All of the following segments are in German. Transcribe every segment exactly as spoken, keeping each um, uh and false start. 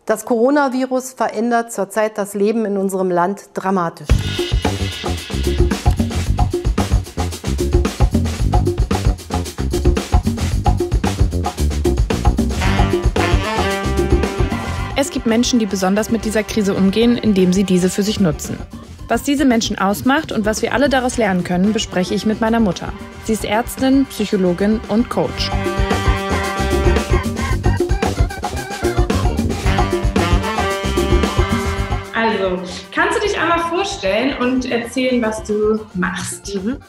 Das Coronavirus verändert zurzeit das Leben in unserem Land dramatisch. Es gibt Menschen, die besonders mit dieser Krise umgehen, indem sie diese für sich nutzen. Was diese Menschen ausmacht und was wir alle daraus lernen können, bespreche ich mit meiner Mutter. Sie ist Ärztin, Psychologin und Coach. Also, kannst du dich einmal vorstellen und erzählen, was du machst? Mhm.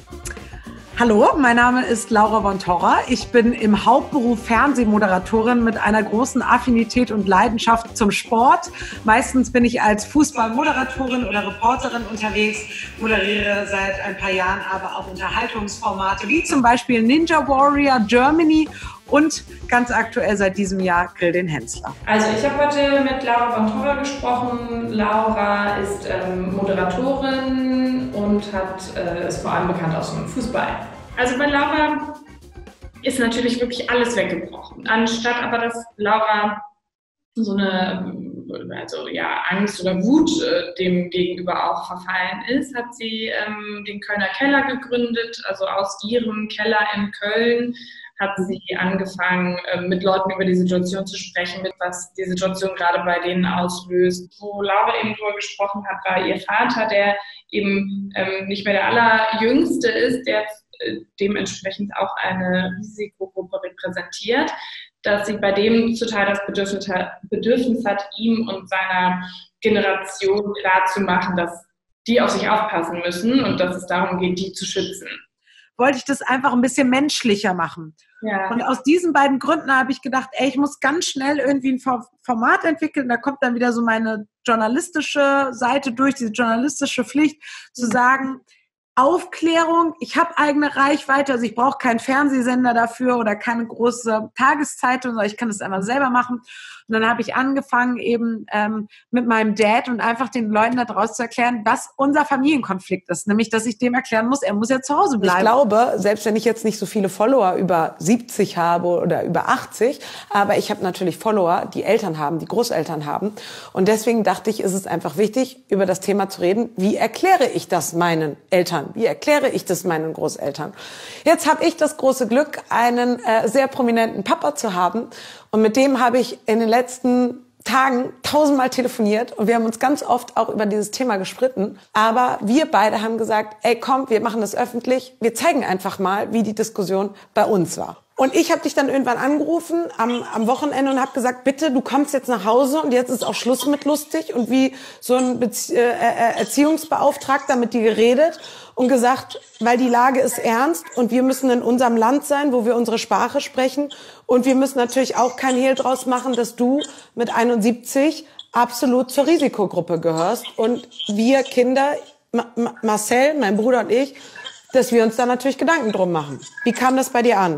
Hallo, mein Name ist Laura von Torra. Ich bin im Hauptberuf Fernsehmoderatorin mit einer großen Affinität und Leidenschaft zum Sport. Meistens bin ich als Fußballmoderatorin oder Reporterin unterwegs, moderiere seit ein paar Jahren aber auch Unterhaltungsformate wie zum Beispiel Ninja Warrior Germany und ganz aktuell seit diesem Jahr Grill den Hensler. Also ich habe heute mit Laura von Torra gesprochen. Laura ist ähm, Moderatorin und hat, äh, ist vor allem bekannt aus dem Fußball. Also bei Laura ist natürlich wirklich alles weggebrochen. Anstatt aber, dass Laura so eine also, ja, Angst oder Wut äh, dem gegenüber auch verfallen ist, hat sie ähm, den Kölner Keller gegründet. Also aus ihrem Keller in Köln hat sie angefangen, mit Leuten über die Situation zu sprechen, mit was die Situation gerade bei denen auslöst. Wo Laura eben drüber gesprochen hat, war ihr Vater, der eben ähm, nicht mehr der Allerjüngste ist, der äh, dementsprechend auch eine Risikogruppe repräsentiert, dass sie bei dem total das Bedürfnis hat, Bedürfnis hat, ihm und seiner Generation klarzumachen, dass die auf sich aufpassen müssen und dass es darum geht, die zu schützen. Wollte ich das einfach ein bisschen menschlicher machen. Ja. Und aus diesen beiden Gründen habe ich gedacht, ey, ich muss ganz schnell irgendwie ein Format entwickeln. Da kommt dann wieder so meine journalistische Seite durch, diese journalistische Pflicht, zu sagen, Aufklärung, ich habe eigene Reichweite, also ich brauche keinen Fernsehsender dafür oder keine große Tageszeitung, sondern ich kann das einfach selber machen. Und dann habe ich angefangen eben ähm, mit meinem Dad und einfach den Leuten da draußen zu erklären, was unser Familienkonflikt ist. Nämlich, dass ich dem erklären muss, er muss ja zu Hause bleiben. Ich glaube, selbst wenn ich jetzt nicht so viele Follower über siebzig habe oder über achtzig, aber ich habe natürlich Follower, die Eltern haben, die Großeltern haben. Und deswegen dachte ich, ist es einfach wichtig, über das Thema zu reden. Wie erkläre ich das meinen Eltern? Wie erkläre ich das meinen Großeltern? Jetzt habe ich das große Glück, einen äh, sehr prominenten Papa zu haben. Und mit dem habe ich in den letzten Tagen tausendmal telefoniert und wir haben uns ganz oft auch über dieses Thema gestritten. Aber wir beide haben gesagt, ey komm, wir machen das öffentlich. Wir zeigen einfach mal, wie die Diskussion bei uns war. Und ich habe dich dann irgendwann angerufen am, am Wochenende und habe gesagt, bitte, du kommst jetzt nach Hause und jetzt ist auch Schluss mit lustig. Und wie so ein Bezie- äh, Erziehungsbeauftragter mit dir geredet und gesagt, weil die Lage ist ernst und wir müssen in unserem Land sein, wo wir unsere Sprache sprechen. Und wir müssen natürlich auch kein Hehl draus machen, dass du mit einundsiebzig absolut zur Risikogruppe gehörst. Und wir Kinder, Ma- Ma- Marcel, mein Bruder und ich, dass wir uns da natürlich Gedanken drum machen. Wie kam das bei dir an?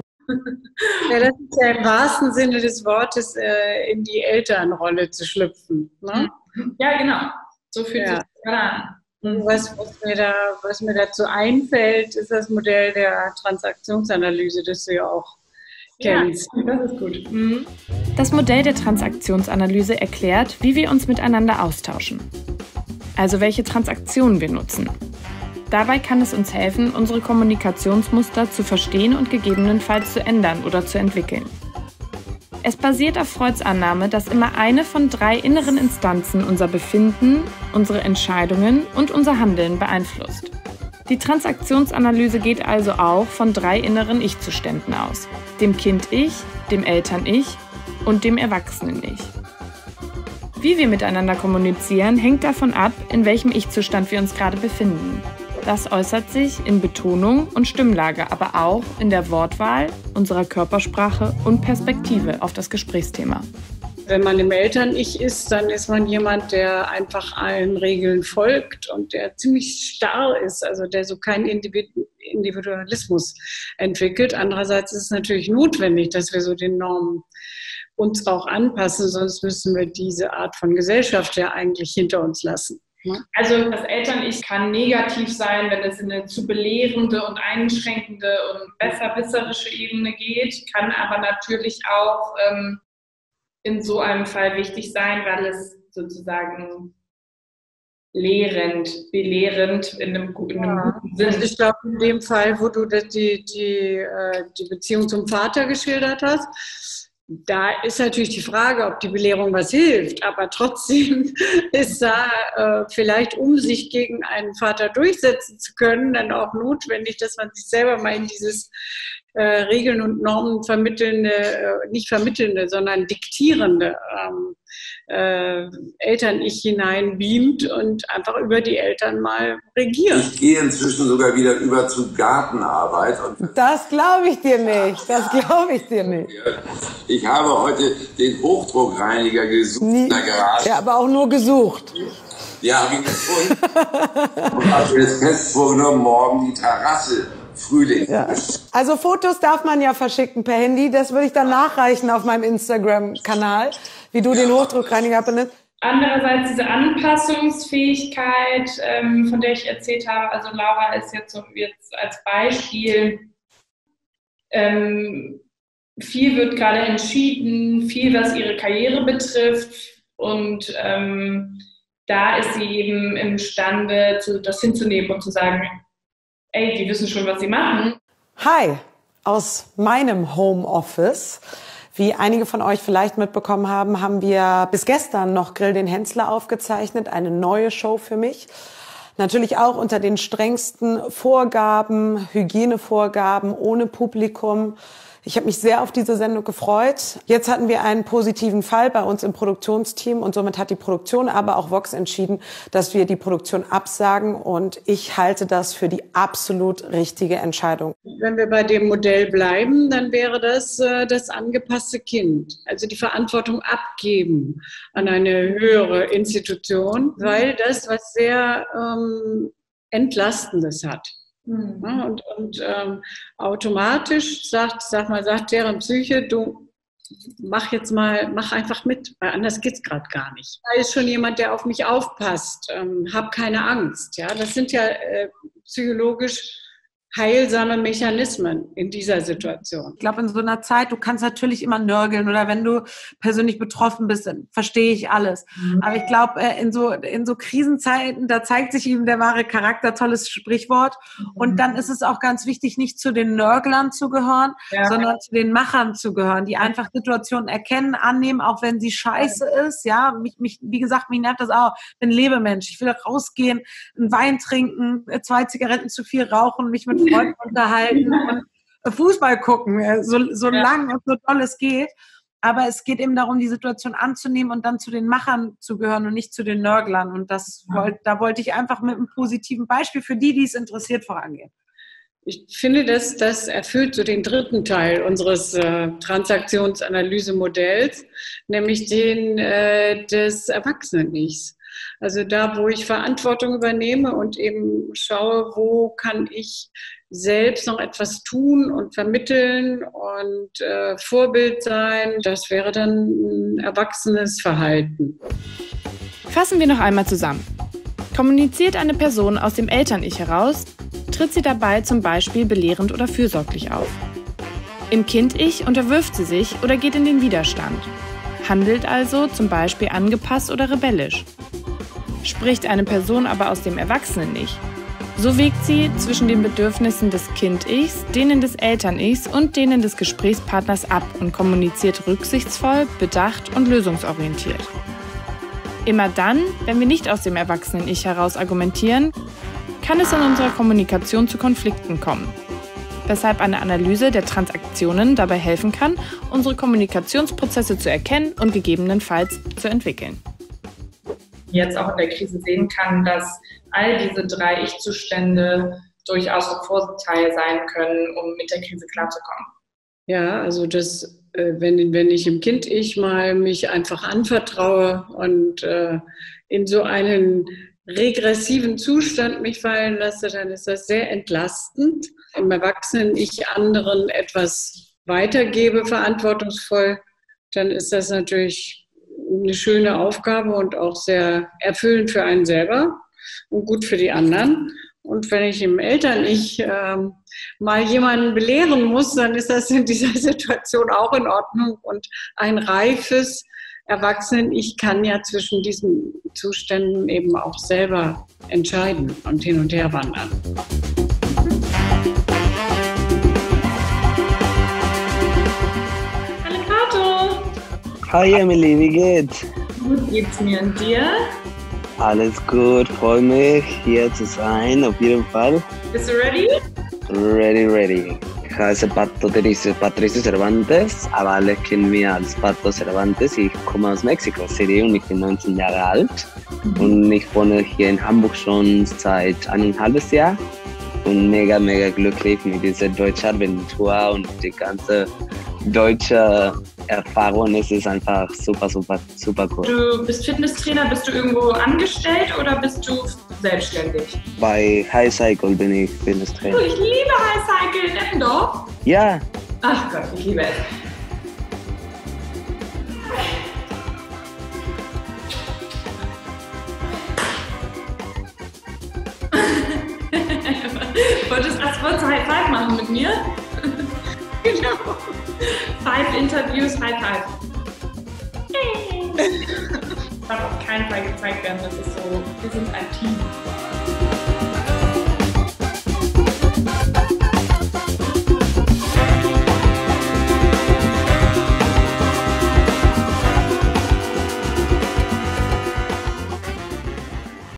Ja, das ist ja im wahrsten Sinne des Wortes äh, in die Elternrolle zu schlüpfen. Ne? Ja, genau. So fühlt ja. sich das an. Mhm. Was, was, mir da, was mir dazu einfällt, ist das Modell der Transaktionsanalyse, das du ja auch kennst. Ja, das ist gut. Mhm. Das Modell der Transaktionsanalyse erklärt, wie wir uns miteinander austauschen. Also welche Transaktionen wir nutzen. Dabei kann es uns helfen, unsere Kommunikationsmuster zu verstehen und gegebenenfalls zu ändern oder zu entwickeln. Es basiert auf Freuds Annahme, dass immer eine von drei inneren Instanzen unser Befinden, unsere Entscheidungen und unser Handeln beeinflusst. Die Transaktionsanalyse geht also auch von drei inneren Ich-Zuständen aus: dem Kind-Ich, dem Eltern-Ich und dem Erwachsenen-Ich. Wie wir miteinander kommunizieren, hängt davon ab, in welchem Ich-Zustand wir uns gerade befinden. Das äußert sich in Betonung und Stimmlage, aber auch in der Wortwahl, unserer Körpersprache und Perspektive auf das Gesprächsthema. Wenn man im Eltern-Ich ist, dann ist man jemand, der einfach allen Regeln folgt und der ziemlich starr ist, also der so keinen Individualismus entwickelt. Andererseits ist es natürlich notwendig, dass wir so den Normen uns auch anpassen, sonst müssen wir diese Art von Gesellschaft ja eigentlich hinter uns lassen. Also das Eltern-Ich kann negativ sein, wenn es in eine zu belehrende und einschränkende und besserwisserische Ebene geht, kann aber natürlich auch ähm, in so einem Fall wichtig sein, weil es sozusagen lehrend, belehrend in einem, in einem ja. guten Sinn. Also ich glaube, in dem Fall, wo du die, die, die Beziehung zum Vater geschildert hast, da ist natürlich die Frage, ob die Belehrung was hilft, aber trotzdem ist da äh, vielleicht, um sich gegen einen Vater durchsetzen zu können, dann auch notwendig, dass man sich selber mal in dieses äh, Regeln und Normen vermittelnde, äh, nicht vermittelnde, sondern diktierende ähm, äh, Eltern-Ich hineinbeamt und einfach über die Eltern mal regiert. Ich gehe inzwischen sogar wieder über zu Gartenarbeit. Und das glaube ich dir nicht. Das glaube ich dir nicht. Ich habe heute den Hochdruckreiniger gesucht Nie, in der Garage. Ja, aber auch nur gesucht. Ja, habe ich gefunden. Und habe mir jetzt fest vorgenommen, morgen die Terrasse Frühling. Ja. Also Fotos darf man ja verschicken per Handy. Das würde ich dann nachreichen auf meinem Instagram-Kanal, wie du ja. den Hochdruckreiniger benutzt. Andererseits diese Anpassungsfähigkeit, ähm, von der ich erzählt habe, also Laura ist jetzt, so, jetzt als Beispiel, ähm, viel wird gerade entschieden, viel was ihre Karriere betrifft und ähm, da ist sie eben imstande, zu, das hinzunehmen und zu sagen, ey, die wissen schon, was sie machen. Hi, aus meinem Homeoffice. Wie einige von euch vielleicht mitbekommen haben, haben wir bis gestern noch Grill den Hensler aufgezeichnet, eine neue Show für mich. Natürlich auch unter den strengsten Vorgaben, Hygienevorgaben, ohne Publikum. Ich habe mich sehr auf diese Sendung gefreut. Jetzt hatten wir einen positiven Fall bei uns im Produktionsteam und somit hat die Produktion, aber auch Vox entschieden, dass wir die Produktion absagen und ich halte das für die absolut richtige Entscheidung. Wenn wir bei dem Modell bleiben, dann wäre das äh, das angepasste Kind. Also die Verantwortung abgeben an eine höhere Institution, weil das was sehr ähm, Entlastendes hat. Mhm. Ja, und und ähm, automatisch sagt, sag mal, sagt deren Psyche, du mach jetzt mal, mach einfach mit, weil anders geht's gerade gar nicht. Da ist schon jemand, der auf mich aufpasst, ähm, hab keine Angst. Ja, das sind ja äh, psychologisch heilsame Mechanismen in dieser Situation. Ich glaube, in so einer Zeit, du kannst natürlich immer nörgeln oder wenn du persönlich betroffen bist, dann verstehe ich alles. Mhm. Aber ich glaube, in so, in so Krisenzeiten, da zeigt sich ihm der wahre Charakter, tolles Sprichwort. Mhm. Und dann ist es auch ganz wichtig, nicht zu den Nörglern zu gehören, ja. sondern zu den Machern zu gehören, die einfach Situationen erkennen, annehmen, auch wenn sie scheiße ja. ist. Ja, mich, mich, wie gesagt, mich nervt das auch. Ich bin Lebemensch. Ich will rausgehen, einen Wein trinken, zwei Zigaretten zu viel rauchen, mich mit Freunden unterhalten und Fußball gucken, so, so ja. lang und so toll es geht. Aber es geht eben darum, die Situation anzunehmen und dann zu den Machern zu gehören und nicht zu den Nörglern. Und das wollt, da wollte ich einfach mit einem positiven Beispiel für die, die es interessiert, vorangehen. Ich finde, dass das erfüllt so den dritten Teil unseres äh, Transaktionsanalysemodells, nämlich den äh, des Erwachsenen-Ichs. Also da, wo ich Verantwortung übernehme und eben schaue, wo kann ich selbst noch etwas tun und vermitteln und äh, Vorbild sein, das wäre dann ein erwachsenes Verhalten. Fassen wir noch einmal zusammen. Kommuniziert eine Person aus dem Eltern-Ich heraus, tritt sie dabei zum Beispiel belehrend oder fürsorglich auf. Im Kind-Ich unterwirft sie sich oder geht in den Widerstand, handelt also zum Beispiel angepasst oder rebellisch. Spricht eine Person aber aus dem Erwachsenen-Ich, so wägt sie zwischen den Bedürfnissen des Kind-Ichs, denen des Eltern-Ichs und denen des Gesprächspartners ab und kommuniziert rücksichtsvoll, bedacht und lösungsorientiert. Immer dann, wenn wir nicht aus dem Erwachsenen-Ich heraus argumentieren, kann es in unserer Kommunikation zu Konflikten kommen, weshalb eine Analyse der Transaktionen dabei helfen kann, unsere Kommunikationsprozesse zu erkennen und gegebenenfalls zu entwickeln. Jetzt auch in der Krise sehen kann, dass all diese drei Ich-Zustände durchaus ein Vorteil sein können, um mit der Krise klarzukommen. Ja, also das, äh, wenn, wenn ich im Kind-Ich mal mich einfach anvertraue und äh, in so einen regressiven Zustand mich fallen lasse, dann ist das sehr entlastend. Im Erwachsenen-Ich anderen etwas weitergebe, verantwortungsvoll, dann ist das natürlich eine schöne Aufgabe und auch sehr erfüllend für einen selber und gut für die anderen. Und wenn ich im Eltern-Ich äh, mal jemanden belehren muss, dann ist das in dieser Situation auch in Ordnung. Und ein reifes Erwachsenen-Ich kann ja zwischen diesen Zuständen eben auch selber entscheiden und hin und her wandern. Hallo Kato! Hi Emily, wie geht's? Gut geht's mir und dir? Alles gut, freue mich hier zu sein, auf jeden Fall. Bist du ready? Ready, ready. Ich heiße Patricio, Patricio Cervantes, aber alle kennen mich als Pato Cervantes. Ich komme aus Mexico City und ich bin neunzehn Jahre alt. Und ich wohne hier in Hamburg schon seit eineinhalb Jahren. Und mega, mega glücklich mit dieser deutschen Aventur und die ganze deutsche Erfahrung. Es ist einfach super, super, super cool. Du bist Fitnesstrainer, bist du irgendwo angestellt oder bist du selbstständig? Bei High Cycle bin ich Fitnesstrainer. Oh, ich liebe High Cycle in Eppendorf. Ja. Ach Gott, ich liebe es. Wolltest du das wolltest du High Five machen mit mir? Genau. Five Interviews, High Five. Das darf auf keinen Fall gezeigt werden, das ist so, wir sind ein Team.